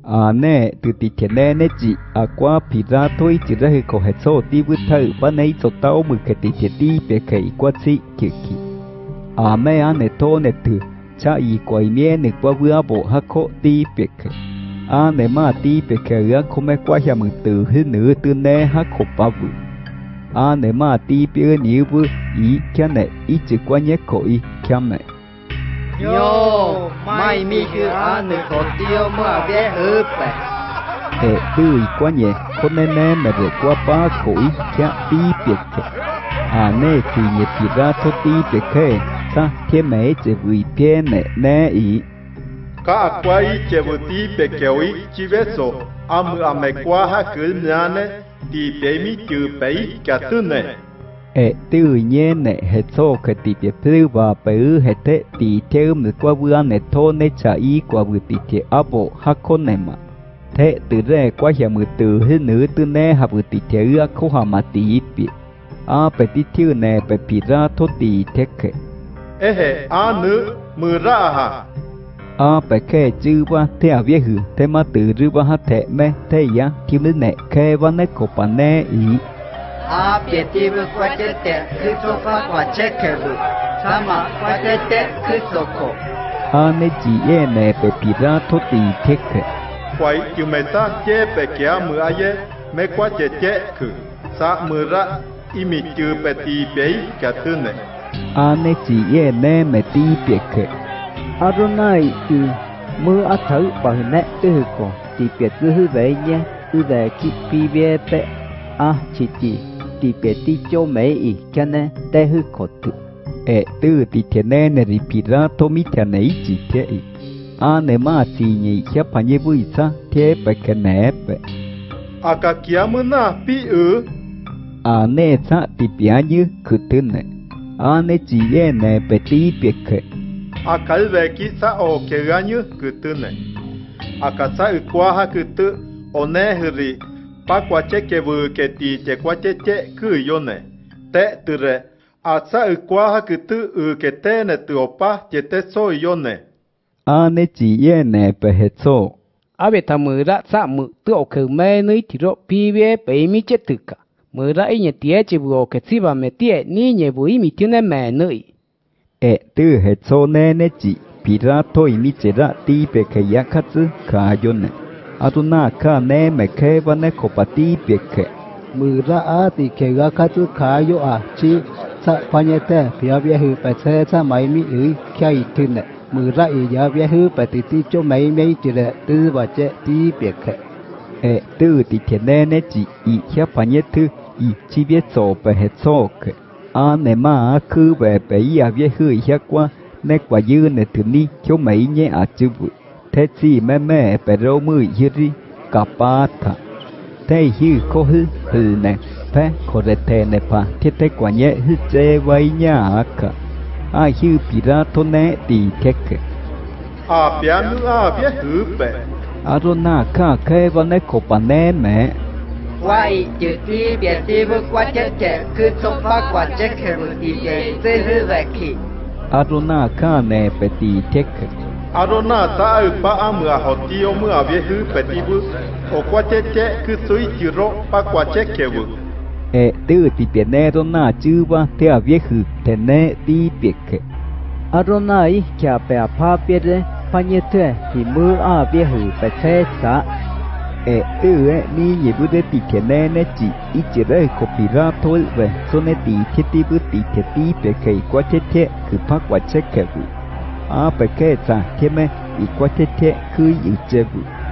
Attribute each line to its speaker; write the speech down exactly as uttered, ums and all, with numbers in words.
Speaker 1: à nè từ tì thiền nè nè chị à qua phi ra thôi chỉ ra hơi có hết số đi với thợ ban nay số tao mười cái tì thiền đi về cái qua chị kì kì à mẹ anh nè thô nè từ cha y quay miên nè qua vừa bộ hắc khó đi về cái à nè mà đi về cái á không mẹ qua nhà mười từ hết nữa từ nè hắc khó bao vừa à nè mà đi về nhiều vừa ý kia nè ý chỉ qua nhé khỏi kia mẹ
Speaker 2: Yo, mai mi cứ ăn được có tiêu mà bé ướp vậy.
Speaker 1: Ê, tươi quá nhẹ, con nè nè mà để qua ba khỏi kia tí biệt kệ. À nè thì nhẹ thì ra thôi tí biệt kệ, ta thêm mấy chế vui bia nè nè ý.
Speaker 3: Cả qua ý chế vui tí biệt kệ ý chỉ biết số, am am mẹ qua ha cứ nhà nè, thì bé mi chữ bé cả tư nè.
Speaker 1: Ê, tươi nhẹ nè hết số cái tí biệt plư và bự hết thế tí theo mình qua vừa nè thô nè trả ý qua vừa tí theo áp bộ hắc con này mà. Thế từ đây qua nhà mười từ hết nữa từ nè học vừa tí theo ư không hàm mà tí biệt. À bé tí theo nè bé phi ra thô tí thế kệ.
Speaker 3: Ê hề à nữ mưa ra hả?
Speaker 1: À bé kệ chữ ba thế à viết hử thế mà từ rư ba hát thế mẹ thế ya kiếm đến nè kệ ba nè cổ bà nè ý.
Speaker 2: À biệt đi với qua chết tệ cứ số phát qua chết kẹo vừa, sao mà qua chết tệ cứ số khổ.
Speaker 1: À nè chỉ ye nè bé phi ra thô tí thế kệ.
Speaker 3: Quay chịu mẹ ta chế bé kia mưa ai ye mẹ qua chết chết khử sa mưa ra ý mi chữ bé tí bé cả tư nè.
Speaker 1: À nè chỉ ye nè mẹ tí biệt kệ.
Speaker 4: À rồi này thì mưa á thử bảo hình nè tư hư cổ chỉ biệt tư hư vậy nhé tư đề kịp phi bê bê à chỉ chỉ chỉ biệt đi cho mấy ý cho nên tê hư cổ tự.
Speaker 1: Ê tư tí thế nè nè rì phi ra thô mi thế này chỉ thế ý. À nè mà chỉ nhị khép hà nhé vui sa thế bé kệ nè bé.
Speaker 3: À cả kia mưa na pi ư.
Speaker 1: À nè sa tí bia như cứ tư nè. À nè chỉ ye nè bé tí biệt kệ.
Speaker 3: À cái về kỹ sa ô kê ra như cứ tư này. À cả sa ư qua ha cứ tư ô nè hư rì. Ba qua chế kê vư kê tì chế qua chế chế cứ yo này. Tê tư rè. À sa ư qua ha cứ tư ư kê tê nè tư ô pa chế tê so yo này.
Speaker 1: À nè chỉ ye nè bé hết so.
Speaker 4: À bé ta mưa ra sa mưa tư ô khử mê nơi thì rộ pi bê bê mi chết tự cả. Mưa ra ý nhẹ tía chế vô kê xí bà mẹ tía ní nhẹ vô ý mi tiêu nè mẹ nơi.
Speaker 1: Ê tư hết so nè nè chỉ phi ra thôi mi chế ra tí bé kệ ya khát dư khá yo nè. À tu na khá nè mẹ kê và nè khổ bà tí bé kệ.
Speaker 4: Mưa ra á thì kê ra khát dư khá yo à chi sa phá nhẹ tê phía bê hư bà xe sa máy mi ư kha ý tư nè. Mưa ra ý ya bê hư bà tí tí cho mấy mấy chế ra tư bà chế tí bé kệ.
Speaker 1: Ê tư tí thế nè nè chỉ ý khép bà nhé thư ý chi biết so bé hết so kệ. À nè mà cứ về bé ya bê hư khép qua nè quả dư nè thứ ni cho mấy nhé à chứ vụ. Thế chỉ mẹ mẹ bé râu mười hư ri cả ba thà. Thế hư có hư hư nè phé khổ rệt thề nè phà thiết thế quả nhé hư chê vay nhá cả. À hư bì ra thô nè tì thế kệ.
Speaker 3: À bia nữ à bia hư bè.
Speaker 1: À rô nà khá khê và nè khổ bà nè mẹ.
Speaker 2: Quay chữ đi biệt đi với qua chết tệ cứ số phát qua chết kẹo vừa đi về tư hư vậy kì.
Speaker 1: À rô nà khá nè bé tì thế kệ.
Speaker 3: À rồi na ta ư ba à mưa họ tiêu mưa bia hư bé tí bư. Ô qua chế chế cứ suy chữ rô ba qua chế kẹo vư.
Speaker 1: Ê tư tí bé nè rô nà chư ba thế à viết hư thế nè tí biệt kệ.
Speaker 4: À rồi này kìa bé phá bê rê phá nhẹ tê thì mưa á bê hư bà xe xa.
Speaker 1: Ê tư ế ni nhé bư đế tí thế nè nè chỉ ý chế rê khổ bì ra thôi về. Số nè tí thế tí bư tí thế tí bé kệ qua chế chế cứ phá qua chế kẹo vư. À bé kệ xa thế mẹ ý qua chế chế cứ ý chế vư.